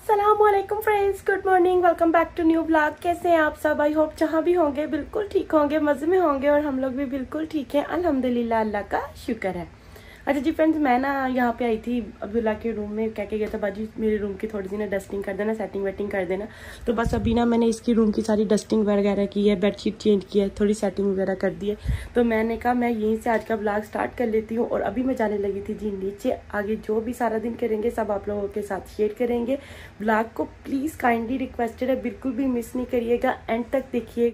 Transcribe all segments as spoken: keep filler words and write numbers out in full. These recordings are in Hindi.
अस्सलामुअलैकुम friends, good morning, welcome back to new blog. कैसे हैं आप सब? आई होप जहाँ भी होंगे बिल्कुल ठीक होंगे, मज़े में होंगे और हम लोग भी बिल्कुल ठीक हैं, अल्हम्दुलिल्लाह, अल्लाह का शुक्र है। अच्छा जी फ्रेंड्स, मैं ना यहाँ पे आई थी अब्दुल्ला के रूम में, कह के गया था बाजी मेरे रूम की थोड़ी सी ना डस्टिंग कर देना, सेटिंग वेटिंग कर देना। तो बस अभी ना मैंने इसकी रूम की सारी डस्टिंग वगैरह की है, बेडशीट चेंज की है, थोड़ी सेटिंग वगैरह कर दी है। तो मैंने कहा मैं यहीं से आज का ब्लॉग स्टार्ट कर लेती हूँ। और अभी मैं जाने लगी थी जी नीचे, आगे जो भी सारा दिन करेंगे सब आप लोगों के साथ शेयर करेंगे। ब्लॉग को प्लीज़ काइंडली रिक्वेस्टेड है, बिल्कुल भी मिस नहीं करिएगा, एंड तक देखिए।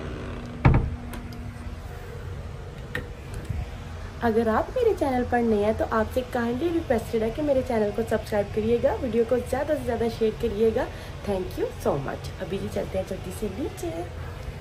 अगर आप मेरे चैनल पर नए हैं तो आपसे काइंडली रिक्वेस्टेड है कि मेरे चैनल को सब्सक्राइब करिएगा, वीडियो को ज़्यादा से ज़्यादा शेयर करिएगा। Thank you so much. अभी जी चलते हैं जल्दी से नीचे।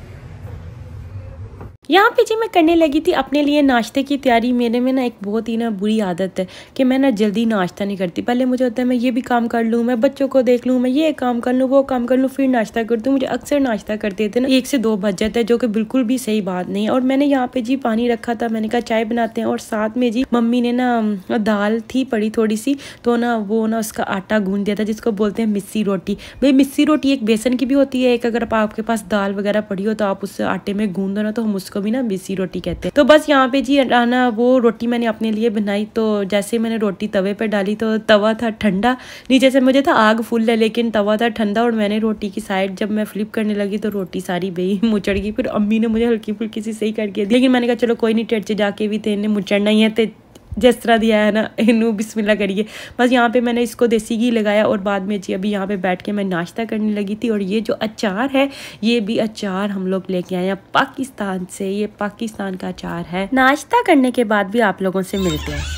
यहाँ पे जी मैं करने लगी थी अपने लिए नाश्ते की तैयारी। मेरे में ना एक बहुत ही ना बुरी आदत है कि मैं ना जल्दी नाश्ता नहीं करती। पहले मुझे होता है मैं ये भी काम कर लूँ, मैं बच्चों को देख लूँ, मैं ये काम कर लूँ, वो काम कर लूँ, फिर नाश्ता करती हूँ। मुझे अक्सर नाश्ता करते थे ना एक से दो बज जाते हैं, जो कि बिल्कुल भी सही बात नहीं है। और मैंने यहाँ पे जी पानी रखा था, मैंने कहा चाय बनाते हैं। और साथ में जी मम्मी ने ना दाल थी पड़ी थोड़ी सी, तो ना वो ना उसका आटा गूंद दिया था, जिसको बोलते हैं मिस्सी रोटी। भाई मिस्सी रोटी एक बेसन की भी होती है, एक अगर आपके पास दाल वगैरह पड़ी हो तो आप उस आटे में गूंद दो ना, तो हम उसको भी ना मिस्सी रोटी कहते हैं। तो बस यहाँ पे जी ना वो रोटी मैंने अपने लिए बनाई। तो जैसे मैंने रोटी तवे पे डाली तो तवा था ठंडा, नीचे से मुझे था आग फुल है, लेकिन तवा था ठंडा। और मैंने रोटी की साइड जब मैं फ्लिप करने लगी तो रोटी सारी बेई मुचड़ गई। फिर अम्मी ने मुझे हल्की फुल्की सी सही करके दी, लेकिन मैंने कहा चलो कोई नहीं, टेढ़ से जाके भी तेने मुचड़ना ही है, तो जिस तरह दिया है ना इनू बिस्मिल्लाह करिए। बस यहाँ पे मैंने इसको देसी घी लगाया और बाद में जी अभी यहाँ पे बैठ के मैं नाश्ता करने लगी थी। और ये जो अचार है, ये भी अचार हम लोग लेके आए हैं पाकिस्तान से, ये पाकिस्तान का अचार है। नाश्ता करने के बाद भी आप लोगों से मिलते हैं।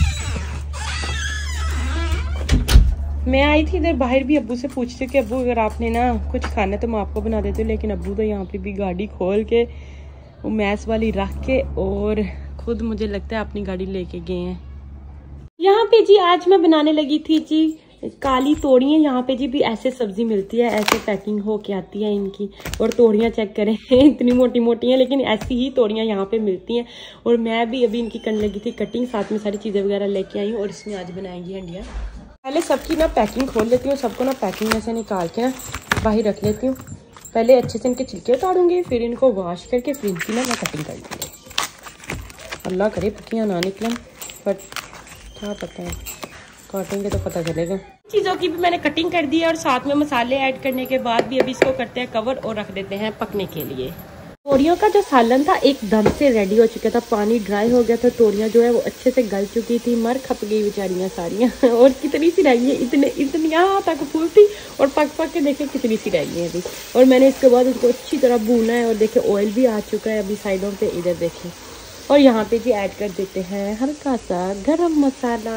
मैं आई थी इधर बाहर भी अब्बू से पूछती कि अब्बू अगर आपने ना कुछ खाना तो मैं आपको बना देती हूँ, लेकिन अब्बू तो यहाँ पे भी गाड़ी खोल के वो मैस वाली रख के और खुद मुझे लगता है अपनी गाड़ी लेके गए हैं। यहाँ पे जी आज मैं बनाने लगी थी जी काली तोड़ियाँ। यहाँ पे जी भी ऐसे सब्जी मिलती है, ऐसे पैकिंग हो के आती है इनकी। और तोड़ियाँ चेक करें इतनी मोटी मोटी हैं, लेकिन ऐसी ही तोड़ियाँ यहाँ पे मिलती हैं। और मैं भी अभी इनकी करने लगी थी कटिंग, साथ में सारी चीज़ें वगैरह लेके आई हूँ। और इसमें आज बनाएंगी हंडियाँ। पहले सबकी ना पैकिंग खोल लेती हूँ, सबको ना पैकिंग में से निकाल के ना बाहर रख लेती हूँ। पहले अच्छे से इनके छिलके उतारूँगी, फिर इनको वॉश करके फिर इनकी ना मैं कटिंग कर लूँगी। अल्लाह करे पक्कियाँ ना निकलें, बट क्या पता है, काटेंगे तो पता चलेगा। चीज़ों की भी मैंने कटिंग कर दी है और साथ में मसाले ऐड करने के बाद भी अभी इसको करते हैं कवर और रख देते हैं पकने के लिए। तोरियों का जो सालन था एकदम से रेडी हो चुका था, पानी ड्राई हो गया था, तोरियां जो है वो अच्छे से गल चुकी थी, मर खप गई बेचारियां सारियां। और कितनी सी रही है, इतने इतनी यहाँ तक फूल थी और पक पक के देखे कितनी सी रही है अभी। और मैंने इसके बाद उसको अच्छी तरह भूना है और देखे ऑयल भी आ चुका है अभी साइडों पे, इधर देखें। और यहाँ पे जी ऐड कर देते हैं हल्का सा गरम मसाला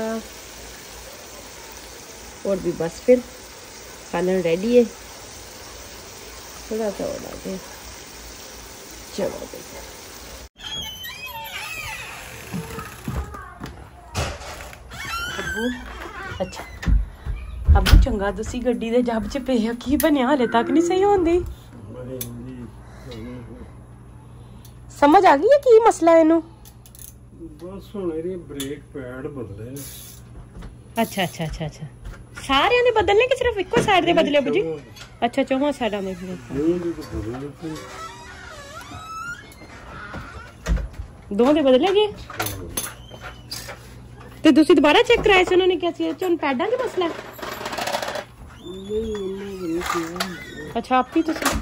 और भी बस फिर सालन रेडी है। थोड़ा सा और डालते हैं, चलो देखो। अबू अच्छा अबू चंगा तुसी गड्डी दे जब च पे की बनया हाले तक नहीं सही होंदी। समझ आ गई है की मसला है इनू? बस हुण इहदे ब्रेक पैड बदले। अच्छा अच्छा अच्छा अच्छा सारे ने बदलने के सिर्फ इको साइड दे बदले अबू जी? अच्छा चौहां साइडा में दो दे बदले गए ते तुसी दोबारा चेक कराए से उन्होंने क्या सी चोन पैडा दा मसला है? अच्छा आप ही तुसी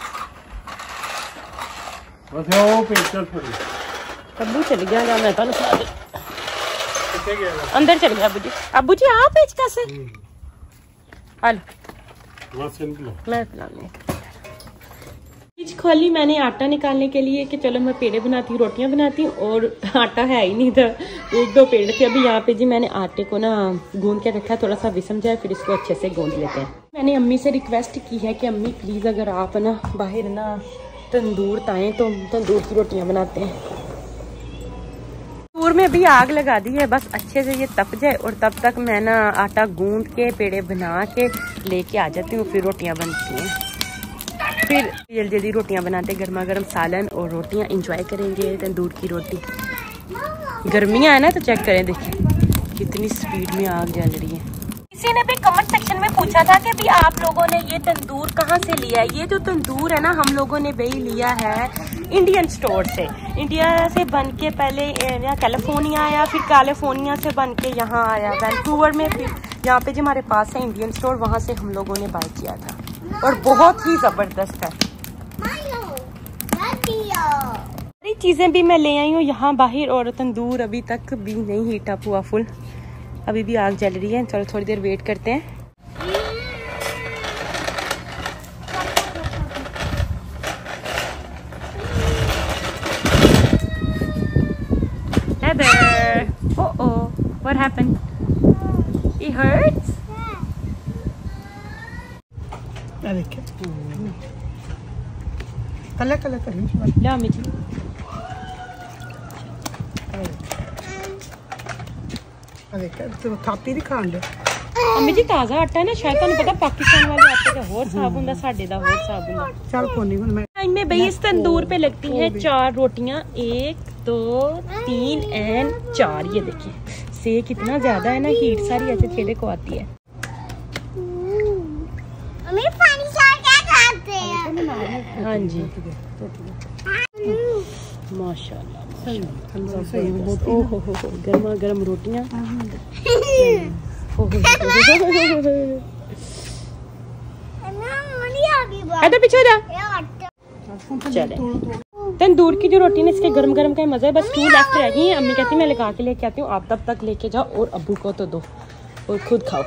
अच्छा वो पेचकस पड़ी अबू चल गया ना, मैं तानू सुना दे किथे गया अंदर चल गया अबू जी। अबू जी आप पेचकस है हेलो बस सिंपल मैं पिलाने चीज खोली मैंने आटा निकालने के लिए कि चलो मैं पेड़े बनाती हूँ, रोटियां बनाती हूँ। और आटा है ही नहीं था, एक दो पेड़ थे। अभी यहाँ पे जी मैंने आटे को ना गूंद के रखा है, थोड़ा सा विसम जाए फिर इसको अच्छे से गूंद लेते हैं। मैंने अम्मी से रिक्वेस्ट की है कि अम्मी प्लीज़ अगर आप ना बाहर ना तंदूर ताएं तो तंदूर की रोटियां बनाते हैं। तंदूर में अभी आग लगा दी है, बस अच्छे से ये तप जाए और तब तक मैं ना आटा गूंद के पेड़े बना के लेके आ जाती हूँ, फिर रोटियां बनती हैं। फिर जल्दी जल्दी रोटियां बनाते, गर्मा गर्म सालन और रोटियां इंजॉय करेंगे। तंदूर की रोटी, गर्मियाँ है ना तो चेक करें, देखिए कितनी स्पीड में आग जल रही है। किसी ने भी कमेंट सेक्शन में पूछा था कि भी आप लोगों ने ये तंदूर कहाँ से लिया है। ये जो तंदूर है ना, हम लोगों ने वही लिया है इंडियन स्टोर से। इंडिया से बन के पहले या कैलिफोर्निया आया, फिर कैलिफोर्निया से बन के यहाँ आया वैंकूवर में, फिर यहाँ पे जो हमारे पास है इंडियन स्टोर, वहाँ से हम लोगों ने बाय किया था और बहुत ही जबरदस्त है। सारी चीजें भी मैं ले आई हूँ यहाँ बाहर और तंदूर अभी तक भी नहीं हीट अप हुआ फुल, अभी भी आग जल रही है। चलो थोड़ी देर वेट करते हैं। Heather, uh oh, what happened? It hurts? देखिए कल कल करी ला मिजी देखिए तो थापी दी खान दे अम्मी जी ताज़ा आटा है ना, शायद तुहानू पता पाकिस्तान वाले आटे का होर साब हुंदा, साडे दा होर साब हुंदा। चल कोनी हुन मैं इनमें भाई इस तंदूर पे लगती हैं चार रोटियां, एक दो तीन एंड चार। ये देखिए सेक इतना ज्यादा है ना, हीट सारी ऐसे छेड़े को आती है। हाँ जी माशाल्लाह, ओहो हो हो गर्मा गर्म रोटियां। अरे पीछे जा। चले तंदूर की जो रोटी है इसके गरम गरम का मजा है। बस टू लेफ्ट रह गई है, अम्मी कहती मैं लगा के लेके आती हूँ, आप तब तक लेके जाओ और अब्बू को तो दो और खुद खाओ।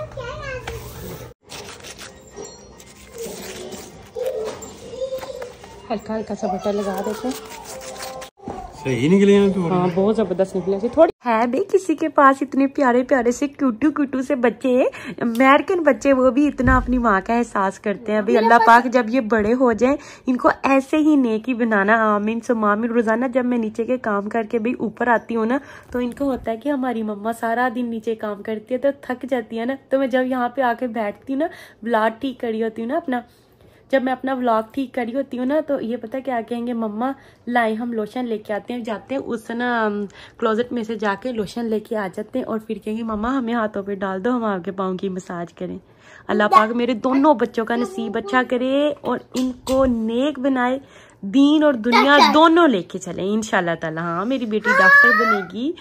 हल्का हल्का सा बटर लगा देते हैं। सही निकले हैं तो। हाँ बहुत जबरदस्त निकले थे। थोड़ी है भी किसी के पास इतने प्यारे प्यारे से क्यूटू क्यूटू से बच्चे, अमेरिकन बच्चे, वो भी इतना अपनी माँ का एहसास करते हैं। भाई अल्लाह पाक जब ये बड़े हो जाएं इनको ऐसे ही नेकी बनाना, आमीन सुम्मा आमीन। रोजाना जब मैं नीचे के काम करके भाई ऊपर आती हूँ ना, तो इनको होता है कि हमारी मम्मा सारा दिन नीचे काम करती है तो थक जाती है ना, तो मैं जब यहाँ पे आके बैठती हूँ ना, ब्लड ठीक करी होती हूँ ना अपना, जब मैं अपना व्लॉग ठीक करी होती हूँ ना, तो ये पता क्या कहेंगे, मम्मा लाई हम लोशन लेके आते हैं, जाते हैं उस ना क्लोजेट में से जाके लोशन लेके आ जाते हैं और फिर कहेंगे मम्मा हमें हाथों पे डाल दो, हम आपके पाँव की मसाज करें। अल्लाह पाक मेरे दोनों बच्चों का नसीब अच्छा करे और इनको नेक बनाए, दीन और दुनिया दोनों लेके चले इंशाल्लाह ताला। हाँ मेरी बेटी डॉक्टर बनेगी।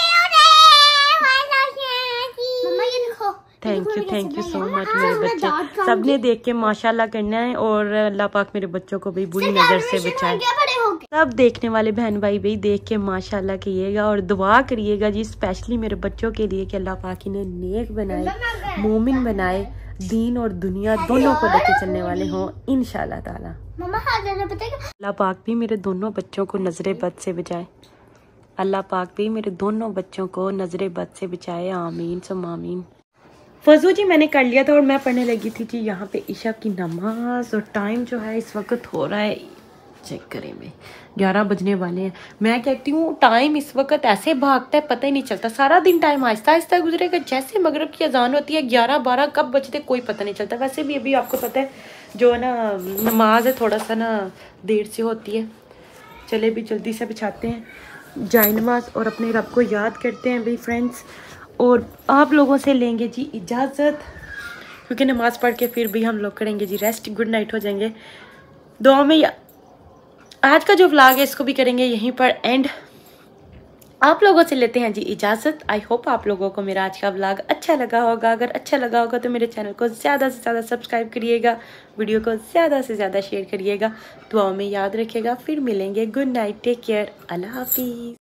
Thank you thank you so much. मेरे बच्चे सबने देख के माशाल्लाह करना है और अल्लाह पाक मेरे बच्चों को भी बुरी नजर से बचाए। सब देखने वाले बहन भाई भी देख के माशाल्लाह कहिएगा और दुआ करिएगा जी, स्पेशली मेरे बच्चों के लिए कि अल्लाह पाक इन्हें नेक बनाए, मोमिन बनाए, दीन और दुनिया दोनों को लेके चलने वाले हों इंशाल्लाह ताला। अल्लाह पाक भी मेरे दोनों बच्चों को नजरे बद से बचाए। अल्लाह पाक भी मेरे दोनों बच्चों को नजरे बद से बचाए, आमीन सुम्मा आमीन। फजू जी मैंने कर लिया था और मैं पढ़ने लगी थी जी यहाँ पे ईशा की नमाज। और टाइम जो है इस वक्त हो रहा है, चेक करें में ग्यारह बजने वाले हैं। मैं कहती हूँ टाइम इस वक्त ऐसे भागता है पता ही नहीं चलता, सारा दिन टाइम आहिस्ता आहिस्ता गुजरेगा। जैसे मगरब की अजान होती है ग्यारह बारह कब बजते कोई पता नहीं चलता। वैसे भी अभी आपको पता है जो है ना नमाज है थोड़ा सा ना देर से होती है। चले भी जल्दी से बिछाते हैं जाए नमाज और अपने रब को याद करते हैं भाई फ्रेंड्स। और आप लोगों से लेंगे जी इजाज़त, क्योंकि नमाज़ पढ़ के फिर भी हम लोग करेंगे जी रेस्ट, गुड नाइट हो जाएंगे दुआ में। आज का जो व्लॉग है इसको भी करेंगे यहीं पर एंड। आप लोगों से लेते हैं जी इजाज़त। आई होप आप लोगों को मेरा आज का व्लॉग अच्छा लगा होगा। अगर अच्छा लगा होगा तो मेरे चैनल को ज़्यादा से ज़्यादा सब्सक्राइब करिएगा, वीडियो को ज़्यादा से ज़्यादा शेयर करिएगा, दुआओं में याद रखिएगा। फिर मिलेंगे, गुड नाइट, टेक केयर, अल्लाह हाफिज़।